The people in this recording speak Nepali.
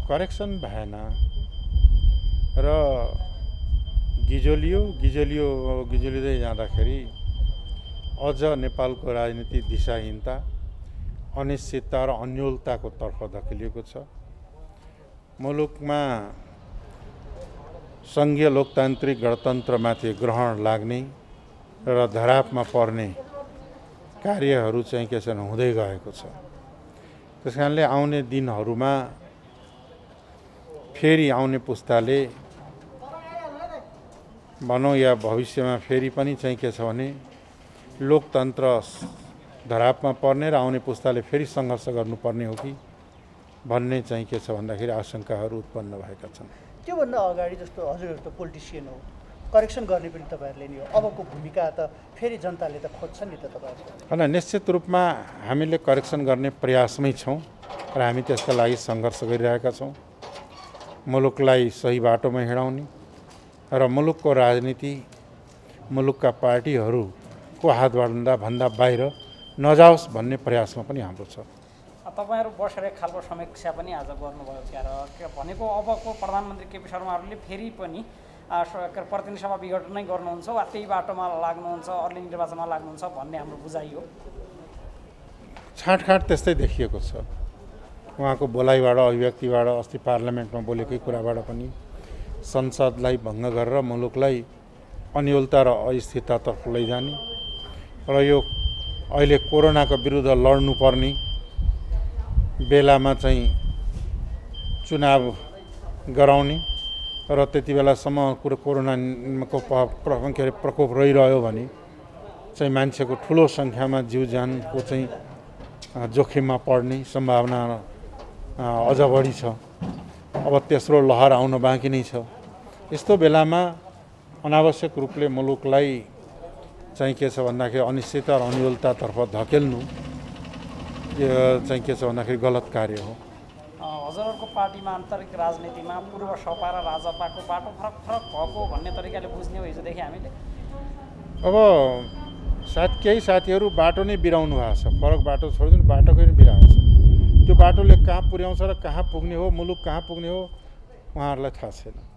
करेक्सन भएन र गिजोलिँदै जाँदाखेरि अझ नेपालको राजनीति दिशाहीनता, अनिश्चितता र अन्योलताको तर्फ धकेलिएको छ। मुलुकमा संघीय लोकतान्त्रिक गणतन्त्रमाथि ग्रहण लाग्ने र धरापमा पर्ने कार्यहरू चाहिँ के छन् हुँदै गएको छ। त्यसकारणले आउने दिनहरूमा फेरि आउने पुस्ताले भनौँ या भविष्यमा फेरि पनि चाहिँ के छ भने लोकतन्त्र धरापमा पर्ने र आउने पुस्ताले फेरि सङ्घर्ष गर्नुपर्ने हो कि भन्ने चाहिँ के छ भन्दाखेरि आशंकाहरू उत्पन्न भएका छन्। त्योभन्दा अगाडि जस्तो हजुरहरू त पोलिटिसियन हो, करेक्सन गर्ने पनि तपाईँहरूले नि हो, अबको भूमिका त फेरि जनताले त खोज्छ नि त तपाईँहरू? होइन, निश्चित रूपमा हामीले करेक्सन गर्ने प्रयासमै छौँ र हामी त्यसका लागि सङ्घर्ष गरिरहेका छौँ। मुलुकलाई सही बाटोमा हिँडाउने र मुलुकको राजनीति मुलुकका पार्टीहरूको हातभन्दा बाहिर नजाओस् भन्ने प्रयासमा पनि हाम्रो छ। तपाईहरु बसेर एक खालको समीक्षा पनि आज गर्नुभयो क्या र भनेको अबको प्रधानमन्त्री केपी शर्माहरूले फेरि पनि प्रतिनिधि सभा विघटन नै गर्नुहुन्छ वा त्यही बाटोमा लाग्नुहुन्छ, अर्ली निर्वाचनमा लाग्नुहुन्छ भन्ने हाम्रो बुझाइ हो। छाँटकाँट त्यस्तै देखिएको छ। उहाँको बोलाइबाट, अभिव्यक्तिबाट, अस्ति पार्लियामेन्टमा बोलेकै कुराबाट पनि संसदलाई भङ्ग गरेर मुलुकलाई अन्योलता र अस्थिरतातर्फ लैजाने र यो अहिले कोरोनाको विरुद्ध लड्नुपर्ने बेलामा चाहिँ चुनाव गराउने र त्यति बेलासम्म कोरोनाको प्रकोप रहिरह्यो भने चाहिँ मान्छेको ठुलो सङ्ख्यामा जीव ज्यानको चाहिँ जोखिममा पर्ने सम्भावना अझ बढी छ। अब तेस्रो लहर आउन बाँकी नै छ। यस्तो बेलामा अनावश्यक रूपले मुलुकलाई चाहिँ के छ भन्दाखेरि अनिश्चितता र अन्योलतातर्फ धकेल्नु यो चाहिँ के छ भन्दाखेरि गलत कार्य हो। हजुरहरूको पार्टीमा आन्तरिक राजनीतिमा पूर्व सपा र राजपाको बाटो फरक भएको भन्ने तरिकाले बुझ्ने हो हिजोदेखि हामीले। अब केही साथीहरू बाटो नै बिराउनु भएको छ, फरक बाटो छोडिदिनु, बाटोकै नै बिराएको छ। त्यो बाटोले कहाँ पुर्याउँछ र कहाँ पुग्ने हो, मुलुक कहाँ पुग्ने हो उहाँहरूलाई थाहा छैन।